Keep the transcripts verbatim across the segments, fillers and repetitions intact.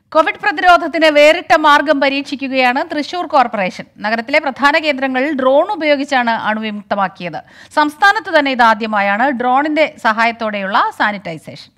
Covid പ്രതിരോധത്തിന് വേറിട്ട മാർഗം പരീക്ഷിക്കുകയാണ് തൃശൂർ കോർപ്പറേഷൻ. നഗരത്തിലെ പ്രധാന കേന്ദ്രങ്ങൾ ഡ്രോൺ ഉപയോഗിച്ചാണ് അണുവിമുക്തമാക്കിയത്. സംസ്ഥാനത്ത് തന്നെ ഇതാദ്യമായാണ് ഡ്രോണിന്റെ സഹായത്തോടെയുള്ള സാനിറ്റൈസേഷൻ.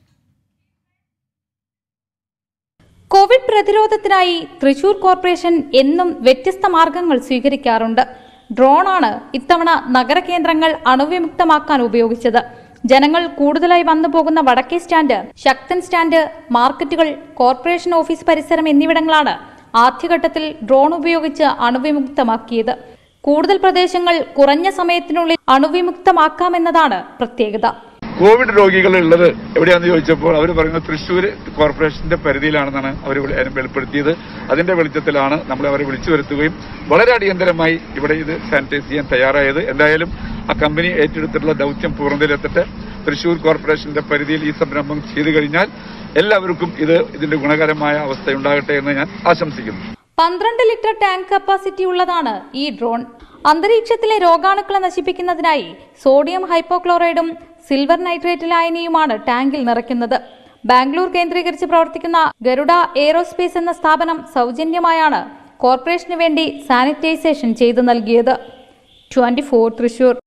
കോവിഡ് പ്രതിരോധത്തിനായി തൃശൂർ കോർപ്പറേഷൻ എന്നും വ്യത്യസ്ത മാർഗങ്ങൾ സ്വീകരിക്കാറുണ്ട്. ഡ്രോണാണ് ഇത്തവണ നഗരകേന്ദ്രങ്ങൾ അണുവിമുക്തമാക്കാൻ ഉപയോഗിച്ചത്. ജനങ്ങൾ കൂടുതലായി വന്നു പോകുന്ന വടക്കേ സ്റ്റാൻഡ്, ശക്തൻ സ്റ്റാൻഡ്, മാർക്കറ്റുകൾ, കോർപ്പറേഷൻ ഓഫീസ് പരിസരം എന്നിവിടങ്ങളാണ് ആദ്യഘട്ടത്തിൽ ഡ്രോൺ ഉപയോഗിച്ച് അണുവിമുക്തമാക്കിയത്. കൂടുതൽ പ്രദേശങ്ങൾ കുറഞ്ഞ സമയത്തിനുള്ളിൽ അണുവിമുക്തമാക്കാമെന്നതാണ് പ്രത്യേകത. കോവിഡ് രോഗികൾ ഉള്ളത് എവിടെയാണെന്ന് ചോദിച്ചപ്പോൾ അവർ പറയുന്നത് തൃശ്ശൂർ കോർപ്പറേഷന്റെ പരിധിയിലാണെന്നാണ് അവർ വെളിപ്പെടുത്തിയത്. അതിന്റെ വെളിച്ചത്തിലാണ് നമ്മൾ അവരെ വിളിച്ചു വരുത്തുകയും വളരെ അടിയന്തരമായി ഇവിടെ ഇത് സാനിറ്റൈസ് ചെയ്യാൻ തയ്യാറായത്. എന്തായാലും ആ കമ്പനി ഏറ്റെടുത്തിട്ടുള്ള ദൗത്യം പൂർണ്ണതയിലെത്തട്ടെ. തൃശ്ശൂർ കോർപ്പറേഷന്റെ പരിധിയിൽ ഈ സംരംഭം ചെയ്തു കഴിഞ്ഞാൽ എല്ലാവർക്കും ഇത് ഇതിന്റെ ഗുണകരമായ അവസ്ഥയുണ്ടാകട്ടെ എന്ന് ഞാൻ ആശംസിക്കുന്നു. പന്ത്രണ്ട് ലിറ്റർ ടാങ്ക് കപ്പാസിറ്റി ഉള്ളതാണ് ഈ ഡ്രോൺ. അന്തരീക്ഷത്തിലെ രോഗാണുക്കളെ നശിപ്പിക്കുന്നതിനായി സോഡിയം ഹൈപ്പോക്ലോറൈഡും സിൽവർ നൈട്രേറ്റ് ലായനിയുമാണ് ടാങ്കിൽ നിറയ്ക്കുന്നത്. ബാംഗ്ലൂർ കേന്ദ്രീകരിച്ച് പ്രവർത്തിക്കുന്ന ഗരുഡ എയ്റോസ്പേസ് എന്ന സ്ഥാപനം സൗജന്യമായാണ് കോർപ്പറേഷന് വേണ്ടി സാനിറ്റൈസേഷൻ ചെയ്തു നൽകിയത്. Twenty four Thrissur.